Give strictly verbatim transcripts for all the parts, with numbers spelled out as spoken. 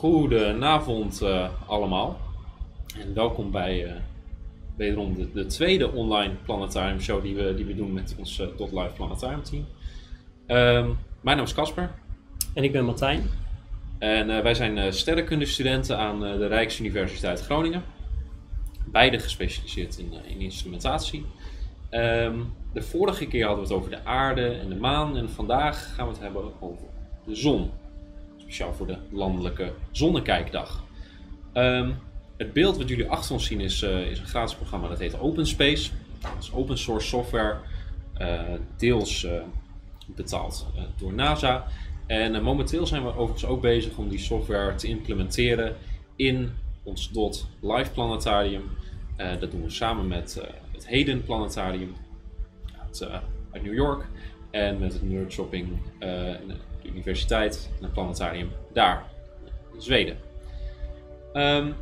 Goedenavond uh, allemaal en welkom bij uh, wederom de, de tweede online Planetarium show die we, die we doen met ons uh, Dot Live Planetarium team. Um, mijn naam is Casper. En ik ben Martijn. En uh, wij zijn uh, sterrenkundestudenten aan uh, de Rijksuniversiteit Groningen. Beide gespecialiseerd in, uh, in instrumentatie. Um, de vorige keer hadden we het over de aarde en de maan en vandaag gaan we het hebben over de zon. Speciaal voor de landelijke zonnekijkdag. Um, het beeld wat jullie achter ons zien is, uh, is een gratis programma dat heet OpenSpace. Dat is open source software, uh, deels uh, betaald uh, door NASA. En uh, momenteel zijn we overigens ook bezig om die software te implementeren in ons Dot Live Planetarium. Uh, dat doen we samen met uh, het Hayden Planetarium uit, uh, uit New York en met het Nerdshopping uh, de universiteit en het planetarium daar in Zweden. Um,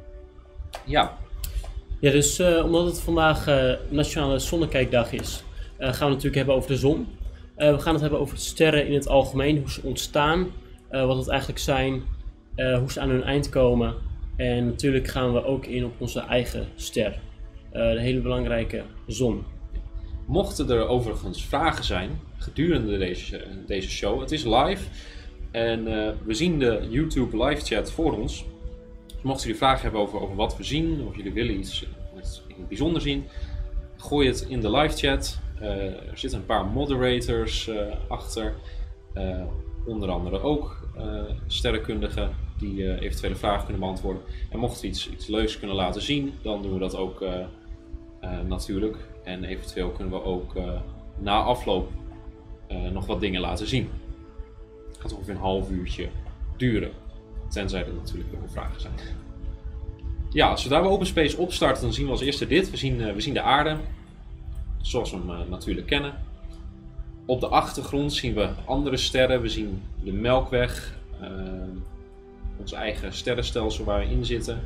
ja. Ja, dus uh, omdat het vandaag uh, Nationale Zonnekijkdag is, uh, gaan we het natuurlijk hebben over de zon. Uh, we gaan het hebben over de sterren in het algemeen, hoe ze ontstaan, uh, wat het eigenlijk zijn, uh, hoe ze aan hun eind komen. En natuurlijk gaan we ook in op onze eigen ster, uh, de hele belangrijke zon. Mochten er overigens vragen zijn gedurende deze, deze show, het is live en uh, we zien de YouTube live chat voor ons. Dus mochten jullie vragen hebben over, over wat we zien, of jullie willen iets, iets in het bijzonder zien, gooi het in de live chat. Uh, er zitten een paar moderators uh, achter, uh, onder andere ook uh, sterrenkundigen die uh, eventuele vragen kunnen beantwoorden. En mochten we iets, iets leuks kunnen laten zien, dan doen we dat ook uh, uh, natuurlijk. En eventueel kunnen we ook uh, na afloop uh, nog wat dingen laten zien. Het gaat ongeveer een half uurtje duren. Tenzij er natuurlijk nog vragen zijn. Ja, als we daar bij OpenSpace opstarten, dan zien we als eerste dit. We zien, uh, we zien de aarde, zoals we hem uh, natuurlijk kennen. Op de achtergrond zien we andere sterren. We zien de Melkweg, uh, ons eigen sterrenstelsel waar we in zitten.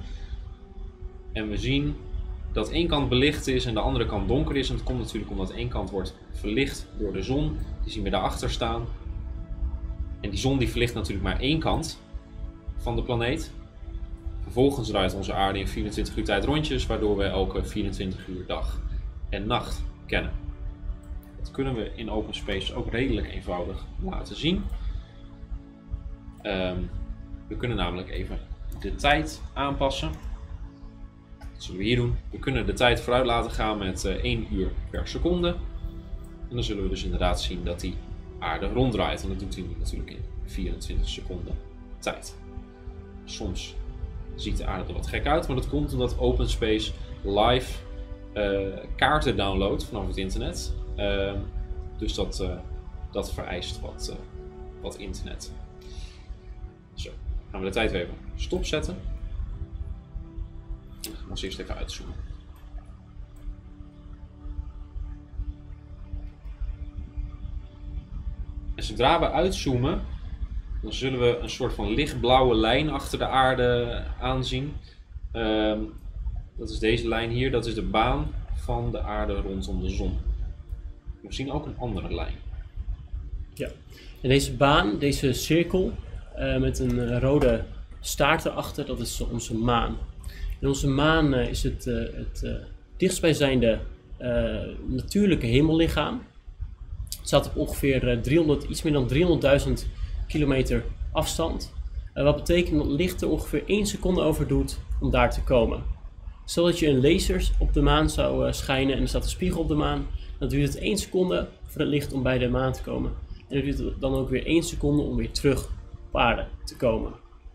En we zien dat één kant belicht is en de andere kant donker is. En dat komt natuurlijk omdat één kant wordt verlicht door de zon. Die zien we daarachter staan. En die zon die verlicht natuurlijk maar één kant van de planeet. Vervolgens draait onze aarde in vierentwintig uur tijd rondjes, waardoor we elke vierentwintig uur dag en nacht kennen. Dat kunnen we in OpenSpace ook redelijk eenvoudig laten zien. Um, we kunnen namelijk even de tijd aanpassen. Dat zullen we hier doen. We kunnen de tijd vooruit laten gaan met uh, één uur per seconde. En dan zullen we dus inderdaad zien dat die aarde ronddraait. En dat doet hij natuurlijk in vierentwintig seconden tijd. Soms ziet de aarde er wat gek uit, maar dat komt omdat OpenSpace live uh, kaarten downloadt vanaf het internet. Uh, dus dat, uh, dat vereist wat, uh, wat internet. Zo, gaan we de tijd weer even stopzetten. Dan gaan we ons eerst even uitzoomen. En zodra we uitzoomen, dan zullen we een soort van lichtblauwe lijn achter de aarde aanzien. Um, dat is deze lijn hier, dat is de baan van de aarde rondom de zon. We zien ook een andere lijn. Ja, en deze baan, deze cirkel uh, met een uh, rode staart erachter, dat is onze maan. En onze maan uh, is het, uh, het uh, dichtstbijzijnde uh, natuurlijke hemellichaam. Het staat op ongeveer uh, driehonderd, iets meer dan driehonderdduizend kilometer afstand. Uh, wat betekent dat licht er ongeveer één seconde over doet om daar te komen. Stel dat je een laser op de maan zou uh, schijnen en er staat een spiegel op de maan, dan duurt het één seconde voor het licht om bij de maan te komen. En dan duurt het dan ook weer één seconde om weer terug op aarde te komen.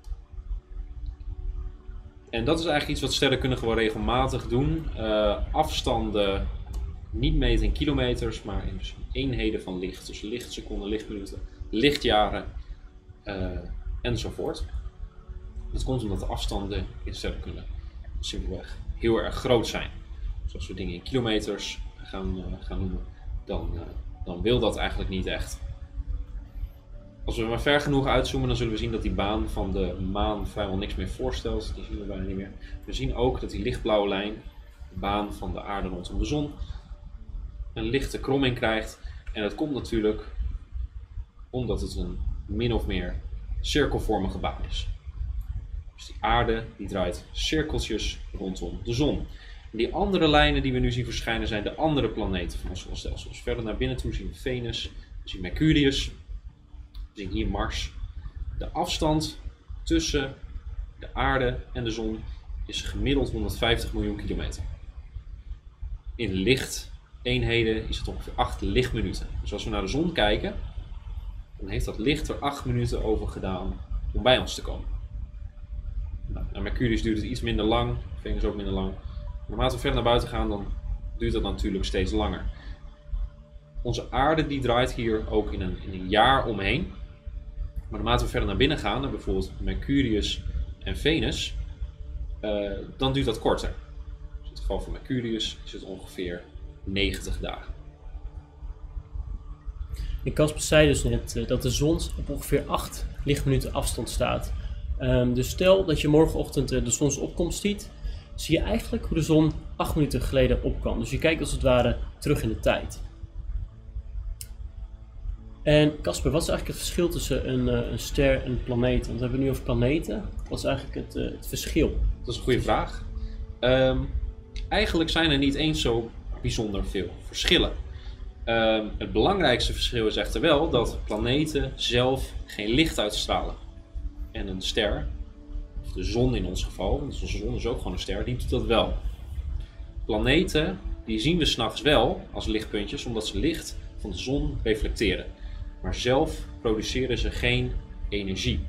En dat is eigenlijk iets wat sterrenkundigen wel regelmatig doen. Uh, afstanden niet meten in kilometers, maar in eenheden van licht. Dus lichtseconden, lichtminuten, lichtjaren uh, enzovoort. Dat komt omdat de afstanden in sterrenkunde simpelweg heel erg groot zijn. Dus als we dingen in kilometers gaan, uh, gaan noemen, dan, uh, dan wil dat eigenlijk niet echt. Als we maar ver genoeg uitzoomen, dan zullen we zien dat die baan van de maan vrijwel niks meer voorstelt. Die zien we bijna niet meer. We zien ook dat die lichtblauwe lijn, de baan van de aarde rondom de zon, een lichte kromming krijgt. En dat komt natuurlijk omdat het een min of meer cirkelvormige baan is. Dus die aarde die draait cirkeltjes rondom de zon. En die andere lijnen die we nu zien verschijnen zijn de andere planeten van ons zonnestelsel. Dus verder naar binnen toe zien we Venus, we zien Mercurius, we zien hier Mars. De afstand tussen de aarde en de zon is gemiddeld honderdvijftig miljoen kilometer. In lichteenheden is het ongeveer acht lichtminuten. Dus als we naar de zon kijken, dan heeft dat licht er acht minuten over gedaan om bij ons te komen. Nou, naar Mercurius duurt het iets minder lang, Venus ook minder lang. Maar naarmate we verder naar buiten gaan, dan duurt dat natuurlijk steeds langer. Onze aarde die draait hier ook in een, in een jaar omheen. Maar naarmate we verder naar binnen gaan, naar bijvoorbeeld Mercurius en Venus, uh, dan duurt dat korter. Dus in het geval van Mercurius is het ongeveer negentig dagen. En Casper zei dus net uh, dat de zon op ongeveer acht lichtminuten afstand staat. Um, dus stel dat je morgenochtend uh, de zonsopkomst ziet, zie je eigenlijk hoe de zon acht minuten geleden opkwam. Dus je kijkt als het ware terug in de tijd. En Casper, wat is eigenlijk het verschil tussen een, uh, een ster en een planeet? Want we hebben het nu over planeten. Wat is eigenlijk het, uh, het verschil? Dat is een goede vraag. Um, eigenlijk zijn er niet eens zo bijzonder veel verschillen. Um, het belangrijkste verschil is echter wel dat planeten zelf geen licht uitstralen. En een ster, of de zon in ons geval, want onze zon is ook gewoon een ster, die doet dat wel. Planeten, die zien we 's nachts wel als lichtpuntjes, omdat ze licht van de zon reflecteren. Maar zelf produceren ze geen energie.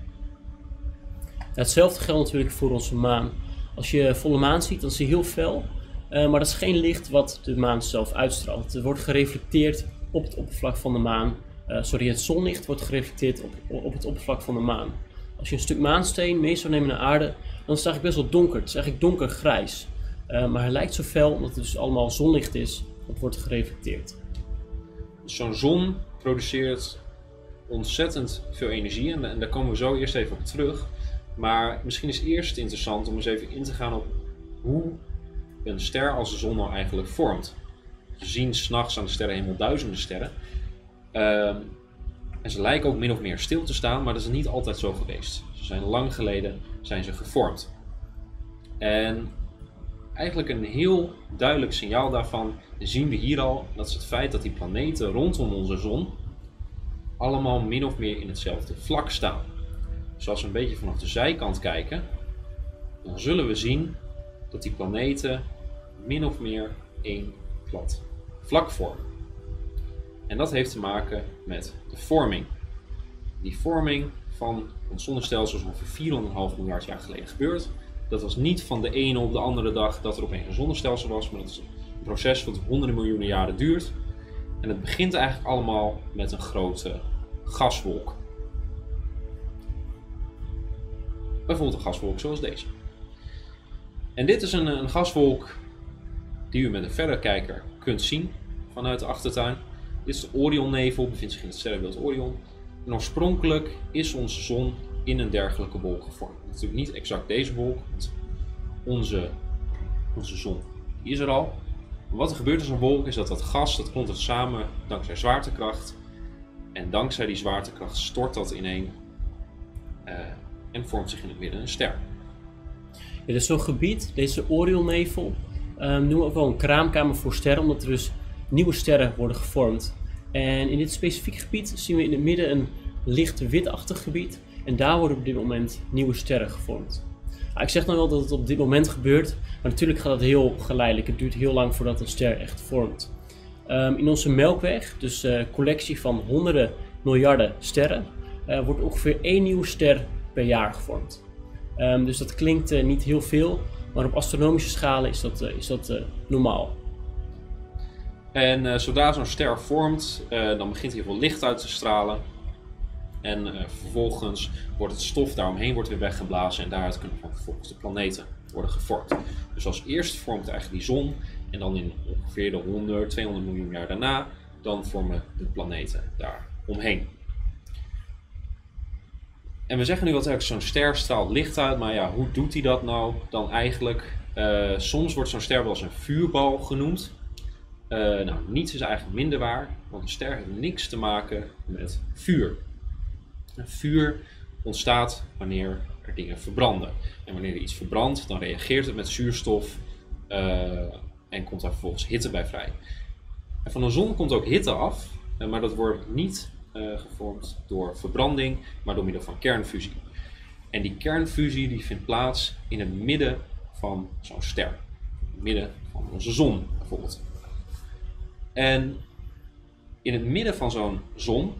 Hetzelfde geldt natuurlijk voor onze maan. Als je volle maan ziet, dan zie je heel fel. Uh, maar dat is geen licht wat de maan zelf uitstraalt. Het wordt gereflecteerd op het oppervlak van de maan. Uh, sorry, het zonlicht wordt gereflecteerd op, op het oppervlak van de maan. Als je een stuk maansteen mee zou nemen naar aarde, dan is het eigenlijk best wel donker. Het is eigenlijk donkergrijs. Uh, maar hij lijkt zo fel omdat het dus allemaal zonlicht is. Dat wordt gereflecteerd. Zo'n zon produceert ontzettend veel energie en, en daar komen we zo eerst even op terug. Maar misschien is eerst interessant om eens even in te gaan op hoe een ster als de zon nou eigenlijk vormt. We zien 's nachts aan de sterrenhemel duizenden sterren. Uh, en ze lijken ook min of meer stil te staan, maar dat is niet altijd zo geweest. Ze zijn lang geleden zijn ze gevormd. En eigenlijk een heel duidelijk signaal daarvan zien we hier al. Dat is het feit dat die planeten rondom onze zon allemaal min of meer in hetzelfde vlak staan. Dus als we een beetje vanaf de zijkant kijken, dan zullen we zien dat die planeten min of meer één plat vlak vormen. En dat heeft te maken met de vorming. Die vorming van ons zonnestelsel is ongeveer vier komma vijf miljard jaar geleden gebeurd. Dat was niet van de ene op de andere dag dat er opeens een zonnestelsel was, maar dat is een proces wat honderden miljoenen jaren duurt. En het begint eigenlijk allemaal met een grote gaswolk. Bijvoorbeeld een gaswolk zoals deze. En dit is een, een gaswolk die u met een verrekijker kunt zien vanuit de achtertuin. Dit is de Orionnevel, bevindt zich in het sterrenbeeld Orion. En oorspronkelijk is onze zon in een dergelijke wolk gevormd. Natuurlijk niet exact deze wolk, want onze, onze zon die is er al. Maar wat er gebeurt in zo'n wolk is dat dat gas, dat komt er samen dankzij zwaartekracht. En dankzij die zwaartekracht stort dat ineen uh, en vormt zich in het midden een ster. Ja, dus zo'n gebied, deze Orionnevel, uh, noemen we ook wel een kraamkamer voor sterren, omdat er dus nieuwe sterren worden gevormd. En in dit specifieke gebied zien we in het midden een licht witachtig gebied. En daar worden op dit moment nieuwe sterren gevormd. Nou, ik zeg dan wel dat het op dit moment gebeurt, maar natuurlijk gaat het heel geleidelijk. Het duurt heel lang voordat een ster echt vormt. Um, in onze Melkweg, dus een uh, collectie van honderden miljarden sterren, uh, wordt ongeveer één nieuwe ster per jaar gevormd. Um, dus dat klinkt uh, niet heel veel, maar op astronomische schalen is dat, uh, is dat uh, normaal. En uh, zodra zo'n ster vormt, uh, dan begint heel veel licht uit te stralen. En uh, vervolgens wordt het stof daaromheen wordt weer weggeblazen en daaruit kunnen vervolgens de planeten worden gevormd. Dus als eerst vormt eigenlijk die zon en dan in ongeveer de honderd, tweehonderd miljoen jaar daarna, dan vormen de planeten daar omheen. En we zeggen nu wat eigenlijk zo'n ster straalt licht uit, maar ja, hoe doet hij dat nou dan eigenlijk? Uh, soms wordt zo'n ster wel eens een vuurbal genoemd. Uh, nou, niets is eigenlijk minder waar, want een ster heeft niks te maken met vuur. Een vuur ontstaat wanneer er dingen verbranden. En wanneer er iets verbrandt, dan reageert het met zuurstof uh, en komt daar vervolgens hitte bij vrij. En van de zon komt ook hitte af, uh, maar dat wordt niet uh, gevormd door verbranding, maar door middel van kernfusie. En die kernfusie die vindt plaats in het midden van zo'n ster. In het midden van onze zon bijvoorbeeld. En in het midden van zo'n zon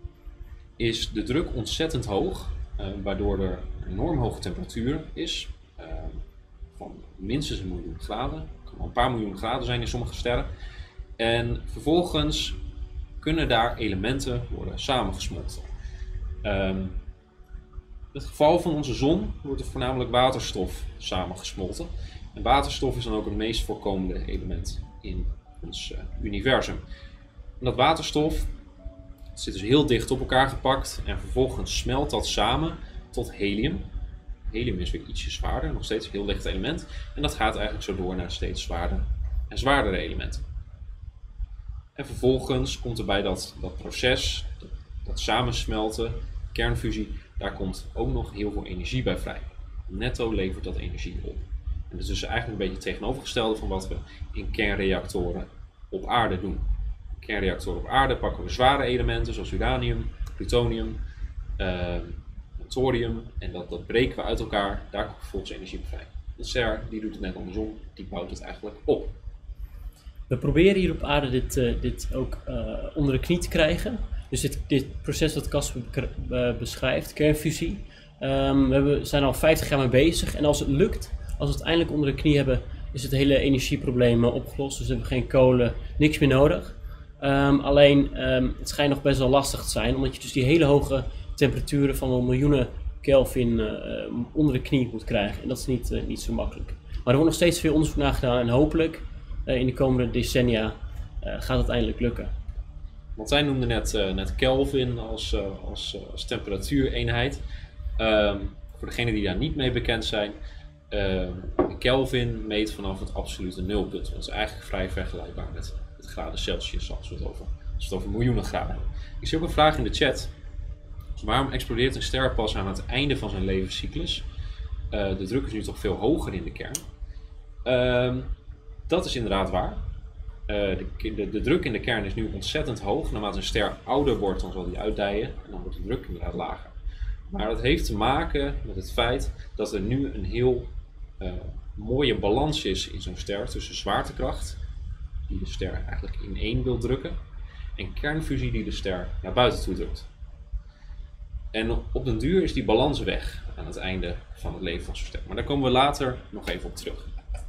is de druk ontzettend hoog, uh, waardoor er een enorm hoge temperatuur is, uh, van minstens een miljoen graden. Het kan wel een paar miljoen graden zijn in sommige sterren. En vervolgens kunnen daar elementen worden samengesmolten. Um, in het geval van onze zon wordt er voornamelijk waterstof samengesmolten. En waterstof is dan ook het meest voorkomende element in ons uh, universum. En dat waterstof zit dus heel dicht op elkaar gepakt en vervolgens smelt dat samen tot helium. Helium is weer ietsje zwaarder, nog steeds een heel licht element. En dat gaat eigenlijk zo door naar steeds zwaarder en zwaardere elementen. En vervolgens komt er bij dat, dat proces, dat, dat samensmelten, kernfusie, daar komt ook nog heel veel energie bij vrij. Netto levert dat energie op. En dat is dus eigenlijk een beetje het tegenovergestelde van wat we in kernreactoren op aarde doen. In kernreactoren op aarde pakken we zware elementen zoals uranium, plutonium, uh, thorium en dat, dat breken we uit elkaar, daar komt vervolgens energie bij vrij. De ster die doet het net andersom, die bouwt het eigenlijk op. We proberen hier op aarde dit, uh, dit ook uh, onder de knie te krijgen. Dus dit, dit proces dat Casper uh, beschrijft, kernfusie, um, we hebben, zijn al vijftig jaar mee bezig. En als het lukt, als we het eindelijk onder de knie hebben, is het hele energieprobleem uh, opgelost. Dus we hebben geen kolen, niks meer nodig. Um, alleen, um, het schijnt nog best wel lastig te zijn, omdat je dus die hele hoge temperaturen van wel miljoenen Kelvin uh, onder de knie moet krijgen. En dat is niet, uh, niet zo makkelijk. Maar er wordt nog steeds veel onderzoek naar gedaan en hopelijk uh, in de komende decennia uh, gaat het eindelijk lukken. Want zij noemde net, uh, net Kelvin als, uh, als, uh, als temperatuureenheid. Um, voor degenen die daar niet mee bekend zijn, uh, Kelvin meet vanaf het absolute nulpunt. Dat is eigenlijk vrij vergelijkbaar met het graden Celsius als we het over, als we het over miljoenen graden hebben. Ik zie ook een vraag in de chat. Dus waarom explodeert een ster pas aan het einde van zijn levenscyclus? Uh, de druk is nu toch veel hoger in de kern. Uh, dat is inderdaad waar. Uh, de, de, de druk in de kern is nu ontzettend hoog. Naarmate een ster ouder wordt, dan zal die uitdijen en dan wordt de druk inderdaad lager. Maar dat heeft te maken met het feit dat er nu een heel uh, mooie balans is in zo'n ster tussen zwaartekracht, die de ster eigenlijk in één wil drukken, en kernfusie die de ster naar buiten toe drukt. En op den duur is die balans weg aan het einde van het leven van zo'n ster. Maar daar komen we later nog even op terug.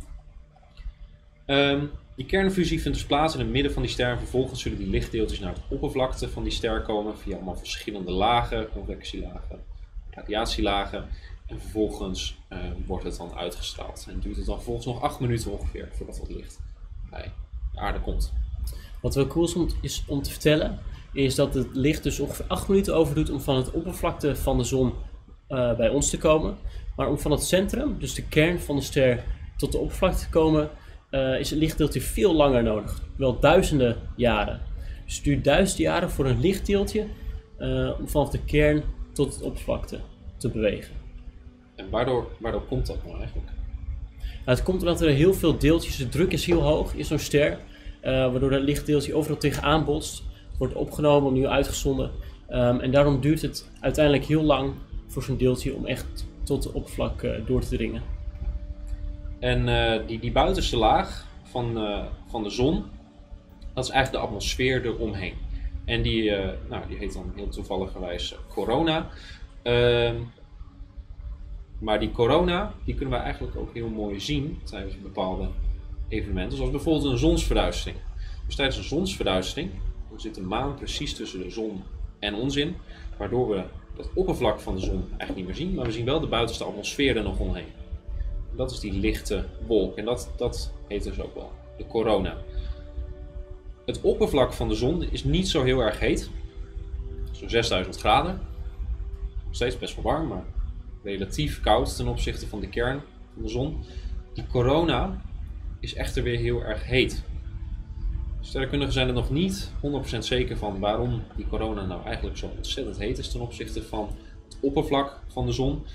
Um, die kernfusie vindt dus plaats in het midden van die ster en vervolgens zullen die lichtdeeltjes naar het oppervlakte van die ster komen via allemaal verschillende lagen, convectielagen, radiatielagen. En vervolgens uh, wordt het dan uitgestraald. En duurt het dan vervolgens nog acht minuten ongeveer voordat het licht bij de aarde komt. Wat wel cool is om, is om te vertellen, is dat het licht dus ongeveer acht minuten over doet om van het oppervlakte van de zon uh, bij ons te komen. Maar om van het centrum, dus de kern van de ster, tot de oppervlakte te komen, uh, is het lichtdeeltje veel langer nodig. Wel duizenden jaren. Dus het duurt duizenden jaren voor een lichtdeeltje uh, om vanaf de kern tot de oppervlakte te bewegen. En waardoor, waardoor komt dat nou eigenlijk? Nou, het komt omdat er heel veel deeltjes, de druk is heel hoog in zo'n ster, uh, waardoor dat lichtdeeltje overal tegenaan botst. Het wordt opgenomen, opnieuw uitgezonden. Um, en daarom duurt het uiteindelijk heel lang voor zo'n deeltje om echt tot de oppervlak uh, door te dringen. En uh, die, die buitenste laag van, uh, van de zon, dat is eigenlijk de atmosfeer eromheen. En die, uh, nou, die heet dan heel toevalligerwijs uh, corona. Uh, maar die corona, die kunnen we eigenlijk ook heel mooi zien tijdens bepaalde evenementen. Zoals bijvoorbeeld een zonsverduistering. Dus tijdens een zonsverduistering dan zit de maan precies tussen de zon en ons in. Waardoor we het oppervlak van de zon eigenlijk niet meer zien. Maar we zien wel de buitenste atmosfeer er nog omheen. En dat is die lichte wolk. En dat, dat heet dus ook wel de corona. Het oppervlak van de zon is niet zo heel erg heet. Zo'n zesduizend graden. Nog steeds best wel warm, maar relatief koud ten opzichte van de kern van de zon. Die corona is echter weer heel erg heet. Sterrenkundigen zijn er nog niet honderd procent zeker van waarom die corona nou eigenlijk zo ontzettend heet is ten opzichte van het oppervlak van de zon.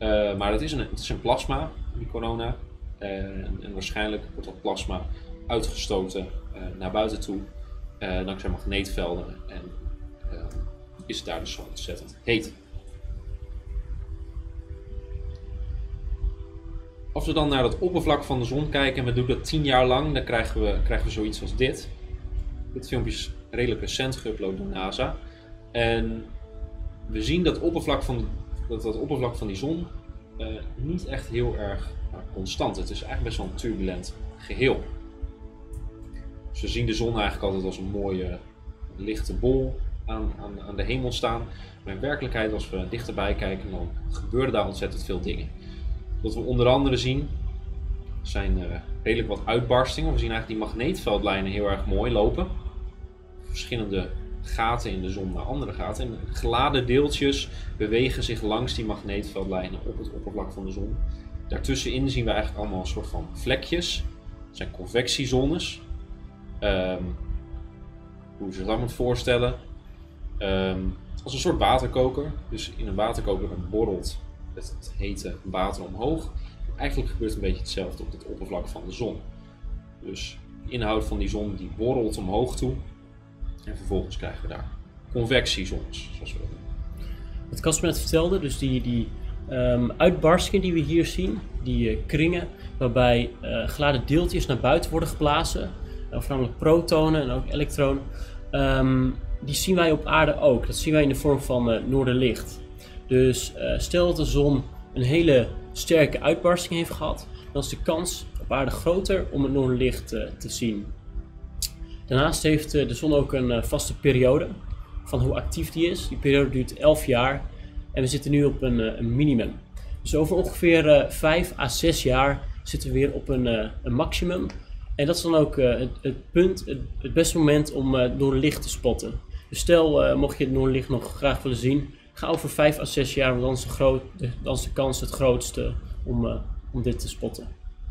Uh, maar het is, een, het is een plasma, die corona. Uh, en, en waarschijnlijk wordt dat plasma uitgestoten uh, naar buiten toe. Uh, dankzij magneetvelden. En uh, is het daar dus zo ontzettend heet. Als we dan naar het oppervlak van de zon kijken en we doen dat tien jaar lang, dan krijgen we, krijgen we zoiets als dit. Dit filmpje is redelijk recent geüpload door NASA. En we zien dat oppervlak van, dat, dat oppervlak van die zon uh, niet echt heel erg uh, constant. Het is eigenlijk best wel een turbulent geheel. Dus we zien de zon eigenlijk altijd als een mooie lichte bol aan, aan, aan de hemel staan. Maar in werkelijkheid, als we dichterbij kijken, dan gebeuren daar ontzettend veel dingen. Wat we onder andere zien zijn uh, redelijk wat uitbarstingen. We zien eigenlijk die magneetveldlijnen heel erg mooi lopen. Verschillende gaten in de zon naar andere gaten. En geladen deeltjes bewegen zich langs die magneetveldlijnen op het oppervlak van de zon. Daartussenin zien we eigenlijk allemaal een soort van vlekjes. Dat zijn convectiezones. Um, hoe je zich dat moet voorstellen. Um, als een soort waterkoker. Dus in een waterkoker borrelt het hete water omhoog. Eigenlijk gebeurt een beetje hetzelfde op het oppervlak van de zon. Dus de inhoud van die zon die borrelt omhoog toe. En vervolgens krijgen we daar convectiezones, zoals we dat noemen. Wat Casper net vertelde, dus die, die um, uitbarstingen die we hier zien, die uh, kringen, waarbij uh, geladen deeltjes naar buiten worden geblazen, uh, voornamelijk protonen en ook elektronen, um, die zien wij op aarde ook. Dat zien wij in de vorm van uh, noorderlicht. Dus uh, stel dat de zon een hele sterke uitbarsting heeft gehad, dan is de kans op aarde groter om het noorderlicht uh, te zien. Daarnaast heeft uh, de zon ook een uh, vaste periode van hoe actief die is. Die periode duurt elf jaar en we zitten nu op een, uh, een minimum. Dus over ongeveer uh, vijf à zes jaar zitten we weer op een, uh, een maximum. En dat is dan ook uh, het, het punt, het, het beste moment om uh, noorderlicht te spotten. Dus stel, uh, mocht je het noorderlicht nog graag willen zien, ga over vijf à zes jaar, want dan is de, groot, de, dan is de kans het grootste om, uh, om dit te spotten.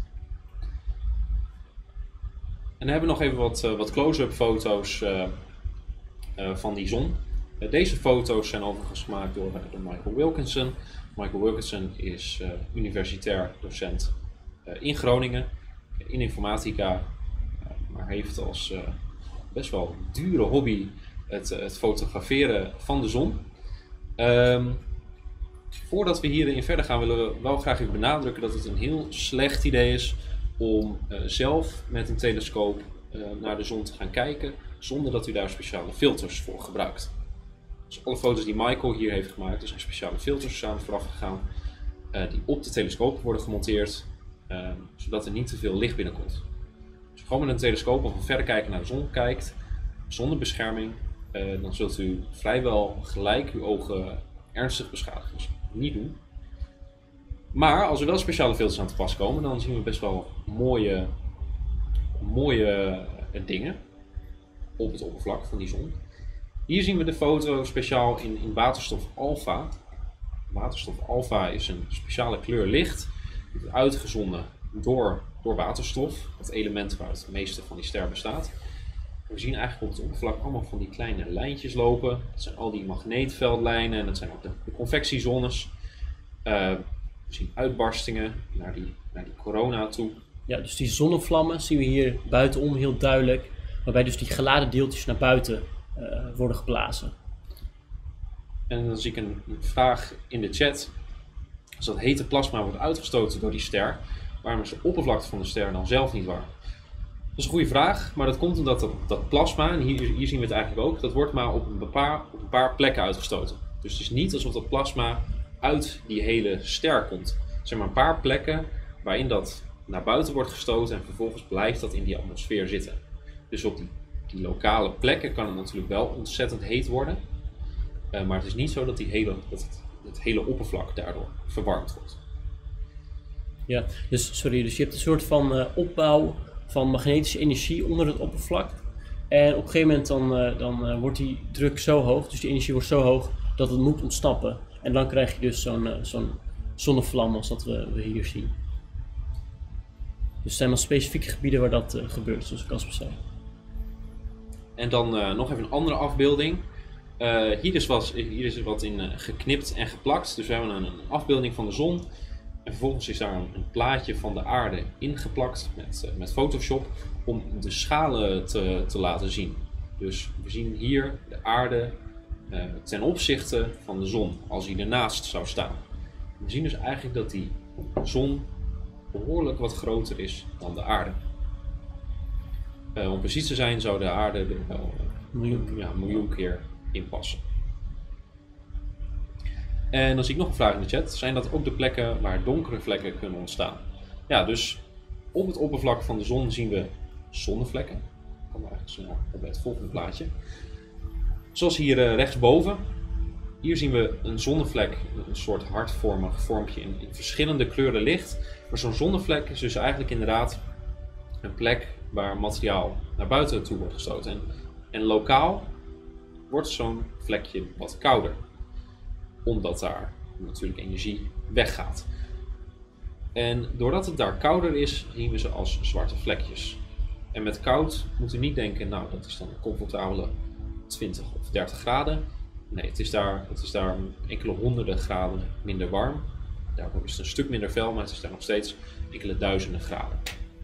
En dan hebben we nog even wat, uh, wat close-up foto's uh, uh, van die zon. Uh, deze foto's zijn overigens gemaakt door, uh, door Michael Wilkinson. Michael Wilkinson is uh, universitair docent uh, in Groningen, in informatica, uh, maar heeft als uh, best wel dure hobby het, uh, het fotograferen van de zon. Um, voordat we hierin verder gaan, willen we wel graag even benadrukken dat het een heel slecht idee is om uh, zelf met een telescoop uh, naar de zon te gaan kijken zonder dat u daar speciale filters voor gebruikt. Dus alle foto's die Michael hier heeft gemaakt, er zijn speciale filters aan vooraf gegaan uh, die op de telescoop worden gemonteerd, uh, zodat er niet te veel licht binnenkomt. Dus als u gewoon met een telescoop of een verrekijker naar de zon kijkt, zonder bescherming, uh, dan zult u vrijwel gelijk uw ogen ernstig beschadigen. Dus niet doen. Maar als er wel speciale filters aan te pas komen, dan zien we best wel mooie, mooie dingen op het oppervlak van die zon. Hier zien we de foto speciaal in, in waterstof alfa. Waterstof alfa is een speciale kleur licht. Die wordt uitgezonden door, door waterstof, het element waar het meeste van die ster bestaat. We zien eigenlijk op het oppervlak allemaal van die kleine lijntjes lopen. Dat zijn al die magneetveldlijnen en dat zijn ook de, de convectiezones. Uh, We zien uitbarstingen naar die, naar die corona toe. Ja, dus die zonnevlammen zien we hier buitenom heel duidelijk. Waarbij dus die geladen deeltjes naar buiten uh, worden geblazen. En dan zie ik een, een vraag in de chat. Als dat hete plasma wordt uitgestoten door die ster, waarom is de oppervlakte van de ster dan zelf niet warm? Dat is een goede vraag, maar dat komt omdat dat, dat plasma, en hier, hier zien we het eigenlijk ook, dat wordt maar op een, paar, op een paar plekken uitgestoten. Dus het is niet alsof dat plasma uit die hele ster komt. Er zijn maar een paar plekken waarin dat naar buiten wordt gestoten en vervolgens blijft dat in die atmosfeer zitten. Dus op die, die lokale plekken kan het natuurlijk wel ontzettend heet worden. Uh, maar het is niet zo dat, die hele, dat het, het hele oppervlak daardoor verwarmd wordt. Ja, dus, sorry, dus je hebt een soort van uh, opbouw van magnetische energie onder het oppervlak. En op een gegeven moment dan, uh, dan uh, wordt die druk zo hoog, dus die energie wordt zo hoog dat het moet ontsnappen. En dan krijg je dus zo'n uh, zo'n zonnevlam als dat we, we hier zien. Dus er zijn maar specifieke gebieden waar dat uh, gebeurt, zoals Casper zei. En dan uh, nog even een andere afbeelding. Uh, hier, is wat, hier is wat in uh, geknipt en geplakt. Dus we hebben een, een afbeelding van de zon. En vervolgens is daar een, een plaatje van de aarde ingeplakt met, uh, met Photoshop om de schalen te, te laten zien. Dus we zien hier de aarde uh, ten opzichte van de zon als die ernaast zou staan. We zien dus eigenlijk dat die zon behoorlijk wat groter is dan de aarde. Uh, om precies te zijn zou de aarde er wel uh, miljoen, ja, een miljoen keer in passen. En dan zie ik nog een vraag in de chat. Zijn dat ook de plekken waar donkere vlekken kunnen ontstaan? Ja, dus op het oppervlak van de zon zien we zonnevlekken. Ik kom eigenlijk snel op bij het volgende plaatje. Zoals hier uh, rechtsboven. Hier zien we een zonnevlek, een soort hartvormig vormpje in, in verschillende kleuren licht. Maar zo'n zonnevlek is dus eigenlijk inderdaad een plek waar materiaal naar buiten toe wordt gestoten. En, en lokaal wordt zo'n vlekje wat kouder. Omdat daar natuurlijk energie weggaat. En doordat het daar kouder is, zien we ze als zwarte vlekjes. En met koud moet u niet denken, nou dat is dan een comfortabele twintig of dertig graden. Nee, het is daar, het is daar enkele honderden graden minder warm. Daardoor is het een stuk minder fel, maar het is daar nog steeds enkele duizenden graden.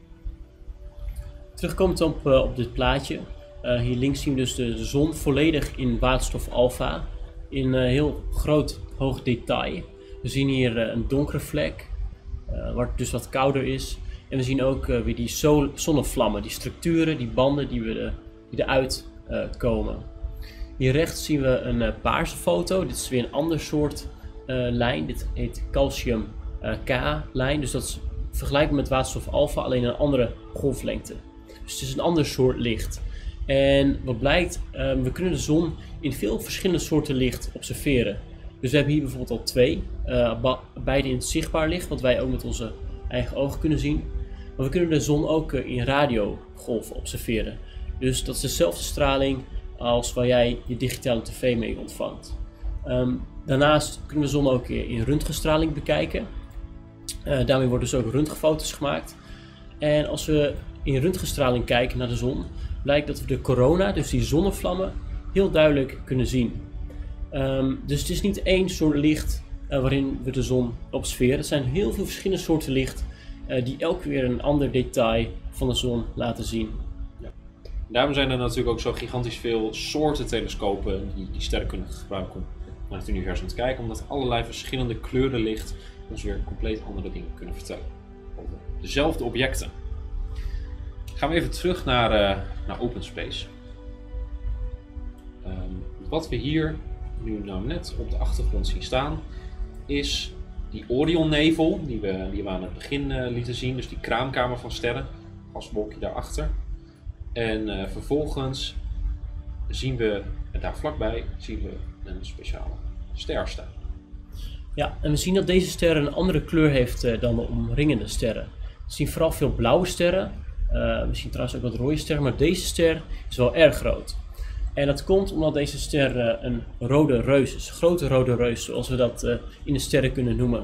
Terugkomend op, uh, op dit plaatje. Uh, hier links zien we dus de, de zon volledig in waterstof alfa. In uh, heel groot hoog detail. We zien hier uh, een donkere vlek, uh, waar het dus wat kouder is. En we zien ook uh, weer die zo zonnevlammen, die structuren, die banden die, we de, die eruit uh, komen. Hier rechts zien we een uh, paarse foto. Dit is weer een ander soort uh, lijn. Dit heet calcium uh, K-lijn. Dus dat is vergelijkbaar met waterstof alfa, alleen een andere golflengte. Dus het is een ander soort licht. En wat blijkt, uh, we kunnen de zon in veel verschillende soorten licht observeren. Dus we hebben hier bijvoorbeeld al twee. Uh, beide in het zichtbaar licht, wat wij ook met onze eigen ogen kunnen zien. Maar we kunnen de zon ook uh, in radiogolven observeren. Dus dat is dezelfde straling als waar jij je digitale tv mee ontvangt. Um, daarnaast kunnen we de zon ook in röntgenstraling bekijken. Uh, daarmee worden dus ook röntgenfoto's gemaakt. En als we in röntgenstraling kijken naar de zon, blijkt dat we de corona, dus die zonnevlammen, heel duidelijk kunnen zien. Um, dus het is niet één soort licht uh, waarin we de zon observeren. Het zijn heel veel verschillende soorten licht uh, die elk weer een ander detail van de zon laten zien. Ja. Daarom zijn er natuurlijk ook zo gigantisch veel soorten telescopen die, die sterren kunnen gebruiken om naar het universum te kijken, omdat allerlei verschillende kleuren licht ons weer compleet andere dingen kunnen vertellen over dezelfde objecten. Gaan we even terug naar, uh, naar Open Space. Um, wat we hier nu nou net op de achtergrond zien staan, is die Orionnevel die we, die we aan het begin uh, lieten zien. Dus die kraamkamer van sterren, gaswolkje daarachter. En uh, vervolgens zien we, en daar vlakbij, zien we een speciale ster staan. Ja, en we zien dat deze ster een andere kleur heeft uh, dan de omringende sterren. We zien vooral veel blauwe sterren. Uh, we zien trouwens ook wat rode sterren, maar deze ster is wel erg groot. En dat komt omdat deze ster uh, een rode reus is, een grote rode reus, zoals we dat uh, in de sterren kunnen noemen.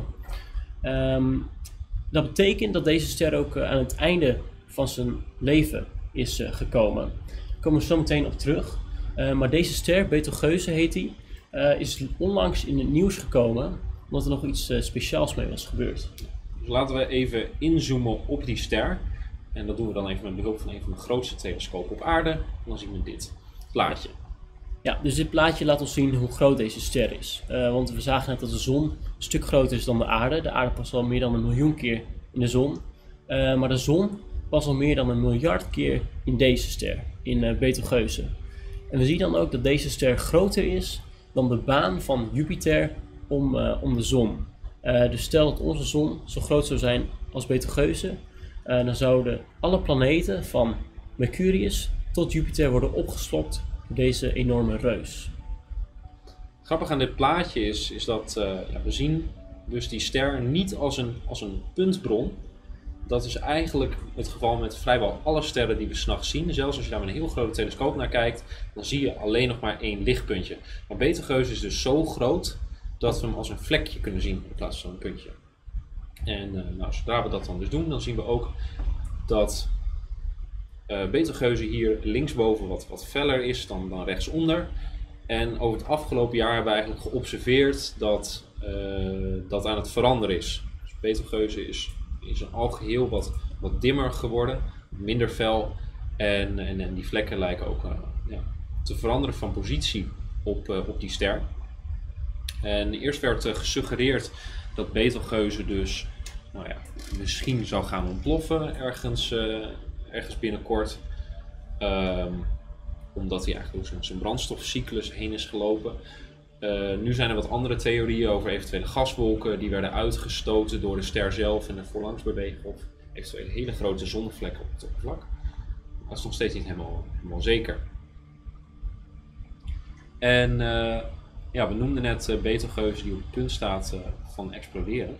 Um, dat betekent dat deze ster ook uh, aan het einde van zijn leven is uh, gekomen. Daar komen we zo meteen op terug. Uh, maar deze ster, Betelgeuse heet die, uh, is onlangs in het nieuws gekomen, omdat er nog iets uh, speciaals mee was gebeurd. Dus laten we even inzoomen op die ster. En dat doen we dan even met behulp van een van de grootste telescopen op aarde. En dan zien we dit plaatje. Ja, dus dit plaatje laat ons zien hoe groot deze ster is. Uh, want we zagen net dat de zon een stuk groter is dan de aarde. De aarde past al meer dan een miljoen keer in de zon. Uh, maar de zon past al meer dan een miljard keer in deze ster, in uh, Betelgeuse. En we zien dan ook dat deze ster groter is dan de baan van Jupiter om, uh, om de zon. Uh, dus stel dat onze zon zo groot zou zijn als Betelgeuse, uh, dan zouden alle planeten van Mercurius tot Jupiter worden opgeslokt door deze enorme reus. Grappig aan dit plaatje is, is dat uh, ja, we zien dus die ster niet als een, als een puntbron. Dat is eigenlijk het geval met vrijwel alle sterren die we 's nachts zien. Zelfs als je daar met een heel grote telescoop naar kijkt, dan zie je alleen nog maar één lichtpuntje. Maar Betelgeuse is dus zo groot dat we hem als een vlekje kunnen zien in plaats van een puntje. En uh, nou, zodra we dat dan dus doen, dan zien we ook dat uh, Betelgeuse hier linksboven wat, wat feller is dan, dan rechtsonder. En over het afgelopen jaar hebben we eigenlijk geobserveerd dat uh, dat aan het veranderen is. Dus Betelgeuse is in zijn algeheel wat, wat dimmer geworden, minder fel. En, en, en die vlekken lijken ook uh, ja, te veranderen van positie op, uh, op die ster. En eerst werd uh, gesuggereerd dat Betelgeuse dus nou ja, misschien zou gaan ontploffen ergens, uh, ergens binnenkort. Um, omdat hij eigenlijk door zijn brandstofcyclus heen is gelopen. Uh, nu zijn er wat andere theorieën over eventuele gaswolken die werden uitgestoten door de ster zelf en er voorlangs bewegen, of eventuele hele grote zonnevlekken op het oppervlak. Dat is nog steeds niet helemaal, helemaal zeker. En uh, ja, we noemden net uh, Betelgeuse die op het punt staat uh, van exploderen.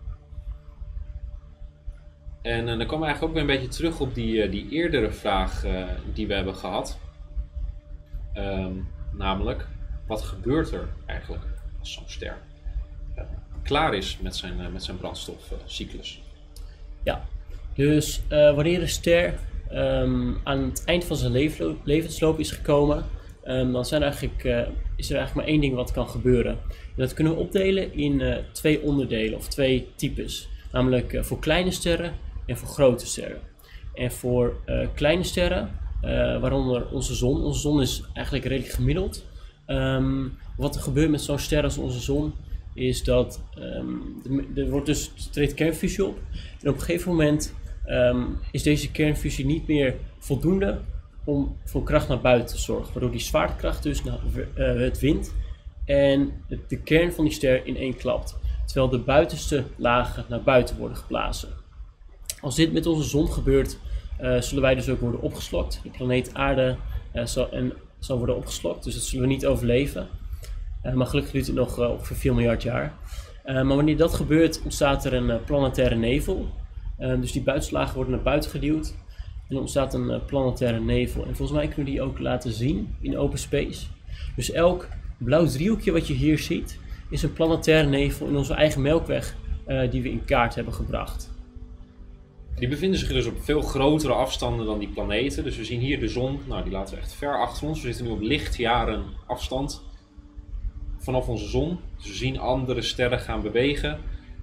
En uh, dan komen we eigenlijk ook weer een beetje terug op die, uh, die eerdere vraag uh, die we hebben gehad. Um, namelijk, wat gebeurt er eigenlijk als zo'n ster uh, klaar is met zijn, uh, met zijn brandstofcyclus? Ja, dus uh, wanneer een ster um, aan het eind van zijn leefloop, levensloop is gekomen, um, dan zijn er eigenlijk, uh, is er eigenlijk maar één ding wat kan gebeuren. En dat kunnen we opdelen in uh, twee onderdelen of twee types. Namelijk uh, voor kleine sterren en voor grote sterren. En voor uh, kleine sterren, uh, waaronder onze zon. Onze zon is eigenlijk redelijk gemiddeld. Um, wat er gebeurt met zo'n ster als onze zon is dat um, er wordt dus er treedt kernfusie op. En op een gegeven moment um, is deze kernfusie niet meer voldoende om voor kracht naar buiten te zorgen. Waardoor die zwaartekracht dus naar, uh, het wint en de kern van die ster ineen klapt. Terwijl de buitenste lagen naar buiten worden geblazen. Als dit met onze zon gebeurt, uh, zullen wij dus ook worden opgeslokt. De planeet Aarde uh, zal, en, zal worden opgeslokt, dus dat zullen we niet overleven. Uh, maar gelukkig duurt het nog uh, ongeveer vier miljard jaar. Uh, maar wanneer dat gebeurt, ontstaat er een uh, planetaire nevel. Uh, dus die buitenslagen worden naar buiten geduwd. En er ontstaat een uh, planetaire nevel. En volgens mij kunnen we die ook laten zien in open space. Dus elk blauw driehoekje wat je hier ziet, is een planetaire nevel in onze eigen Melkweg uh, die we in kaart hebben gebracht. Die bevinden zich dus op veel grotere afstanden dan die planeten. Dus we zien hier de zon, nou die laten we echt ver achter ons. We zitten nu op lichtjaren afstand vanaf onze zon. Dus we zien andere sterren gaan bewegen.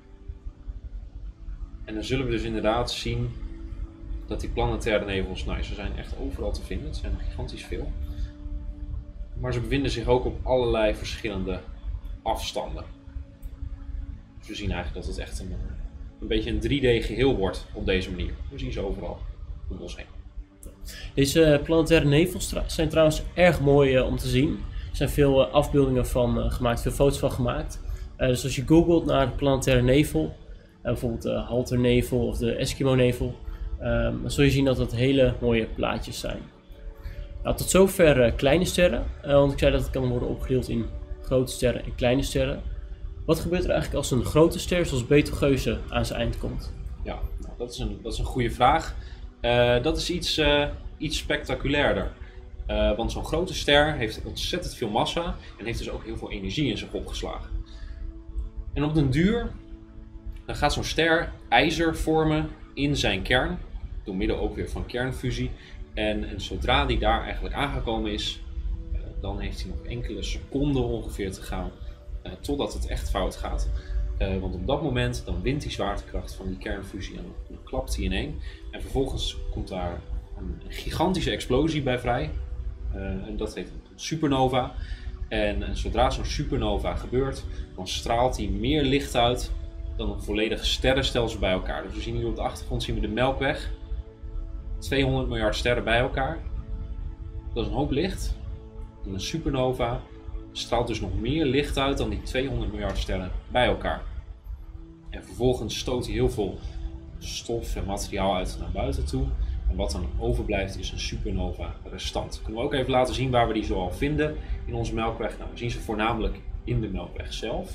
En dan zullen we dus inderdaad zien dat die planetaire nevels, nou ze zijn echt overal te vinden. Het zijn er gigantisch veel. Maar ze bevinden zich ook op allerlei verschillende afstanden. Dus we zien eigenlijk dat het echt een, een beetje een drie D geheel wordt op deze manier. We zien ze overal om ons heen. Deze planetaire nevels zijn trouwens erg mooi uh, om te zien. Er zijn veel uh, afbeeldingen van uh, gemaakt, veel foto's van gemaakt. Uh, dus als je googelt naar de planetaire nevel, uh, bijvoorbeeld de Halternevel of de Eskimo-nevel, uh, dan zul je zien dat dat hele mooie plaatjes zijn. Nou, tot zover uh, kleine sterren, uh, want ik zei dat het kan worden opgedeeld in grote sterren en kleine sterren. Wat gebeurt er eigenlijk als een grote ster zoals Betelgeuse aan zijn eind komt? Ja, nou, dat, is een, dat is een goede vraag. Uh, dat is iets, uh, iets spectaculairder. Uh, want zo'n grote ster heeft ontzettend veel massa en heeft dus ook heel veel energie in zich opgeslagen. En op den duur dan gaat zo'n ster ijzer vormen in zijn kern, door middel ook weer van kernfusie. En, en zodra die daar eigenlijk aangekomen is, uh, dan heeft hij nog enkele seconden ongeveer te gaan uh, totdat het echt fout gaat. Uh, want op dat moment dan wint die zwaartekracht van die kernfusie en dan klapt hij ineen. En vervolgens komt daar een gigantische explosie bij vrij. Uh, en dat heet een supernova. En, en zodra zo'n supernova gebeurt, dan straalt hij meer licht uit dan een volledige sterrenstelsel bij elkaar. Dus we zien hier op de achtergrond zien we de Melkweg. tweehonderd miljard sterren bij elkaar. Dat is een hoop licht. En een supernova straalt dus nog meer licht uit dan die tweehonderd miljard sterren bij elkaar. En vervolgens stoot hij heel veel stof en materiaal uit naar buiten toe. En wat dan overblijft is een supernova restant. Kunnen we ook even laten zien waar we die zoal vinden in onze Melkweg. Nou, we zien ze voornamelijk in de Melkweg zelf.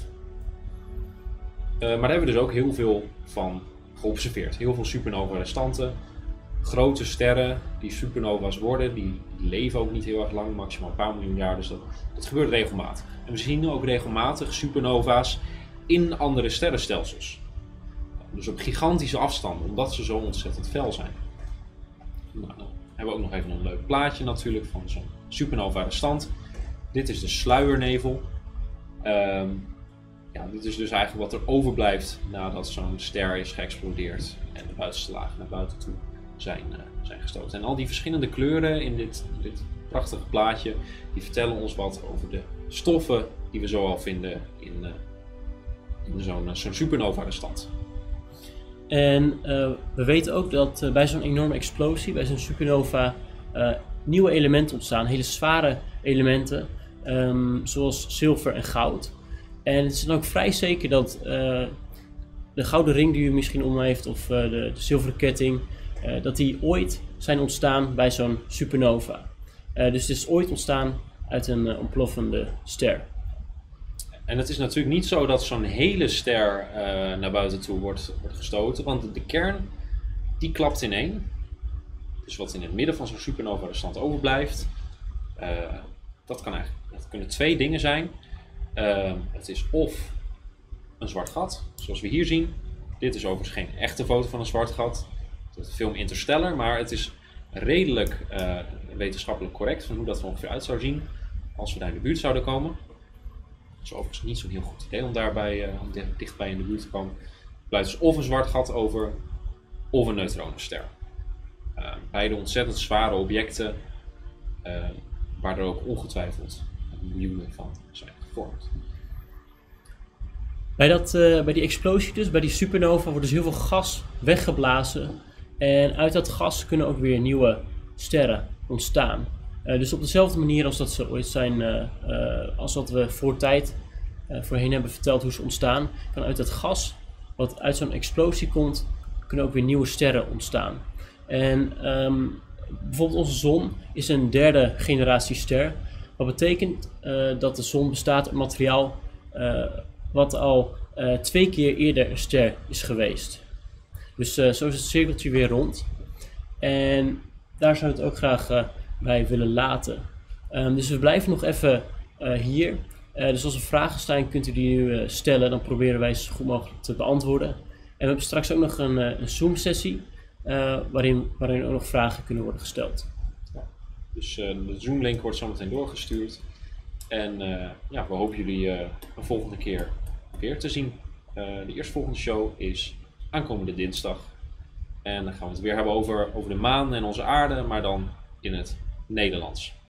Uh, maar daar hebben we dus ook heel veel van geobserveerd. Heel veel supernova restanten. Grote sterren die supernova's worden, die, die leven ook niet heel erg lang, maximaal een paar miljoen jaar. Dus dat, dat gebeurt regelmatig. En we zien ook regelmatig supernova's in andere sterrenstelsels. Dus op gigantische afstanden, omdat ze zo ontzettend fel zijn. Nou, dan hebben we ook nog even een leuk plaatje natuurlijk van zo'n supernova restant. Dit is de sluiernevel. Um, ja, dit is dus eigenlijk wat er overblijft nadat zo'n ster is geëxplodeerd en de buitenste lagen naar buiten toe zijn, uh, zijn gestoten. En al die verschillende kleuren in dit, dit prachtige plaatje, die vertellen ons wat over de stoffen die we zoal vinden in, uh, in zo'n zo'n supernova-restant. En uh, we weten ook dat uh, bij zo'n enorme explosie, bij zo'n supernova, uh, nieuwe elementen ontstaan, hele zware elementen, um, zoals zilver en goud. En het is dan ook vrij zeker dat uh, de gouden ring die u misschien om heeft, of uh, de, de zilveren ketting, uh, dat die ooit zijn ontstaan bij zo'n supernova. Uh, dus het is ooit ontstaan uit een uh, ontploffende ster. En het is natuurlijk niet zo dat zo'n hele ster uh, naar buiten toe wordt, wordt gestoten, want de, de kern die klapt ineen. Dus wat in het midden van zo'n supernova-restant overblijft, uh, dat, kan eigenlijk, dat kunnen twee dingen zijn. Uh, het is of een zwart gat, zoals we hier zien. Dit is overigens geen echte foto van een zwart gat. Het is de film Interstellar, maar het is redelijk uh, wetenschappelijk correct van hoe dat er ongeveer uit zou zien als we daar in de buurt zouden komen. Het is overigens niet zo'n heel goed idee om daarbij uh, dichtbij in de buurt te komen. Er blijft dus of een zwart gat over, of een neutronenster. Uh, beide ontzettend zware objecten, uh, waar er ook ongetwijfeld miljoenen van zijn gevormd. Bij, dat, uh, bij die explosie dus, bij die supernova, wordt dus heel veel gas weggeblazen. En uit dat gas kunnen ook weer nieuwe sterren ontstaan. Uh, dus op dezelfde manier als dat ze ooit zijn, uh, uh, als wat we voor tijd uh, voorheen hebben verteld hoe ze ontstaan, kan uit dat gas, wat uit zo'n explosie komt, kunnen ook weer nieuwe sterren ontstaan. En um, bijvoorbeeld onze zon is een derde generatie ster. Wat betekent uh, dat de zon bestaat uit materiaal uh, wat al uh, twee keer eerder een ster is geweest. Dus uh, zo is het cirkeltje weer rond. En daar zou ik het ook graag uh, bij willen laten. Um, dus we blijven nog even uh, hier. Uh, dus als er vragen zijn, kunt u die nu uh, stellen. Dan proberen wij ze zo goed mogelijk te beantwoorden. En we hebben straks ook nog een, uh, een Zoom-sessie uh, waarin, waarin ook nog vragen kunnen worden gesteld. Ja. Dus uh, de Zoom-link wordt zo meteen doorgestuurd. En uh, ja, we hopen jullie uh, een volgende keer weer te zien. Uh, de eerstvolgende show is aankomende dinsdag. En dan gaan we het weer hebben over, over de maan en onze aarde, maar dan in het Nederlands.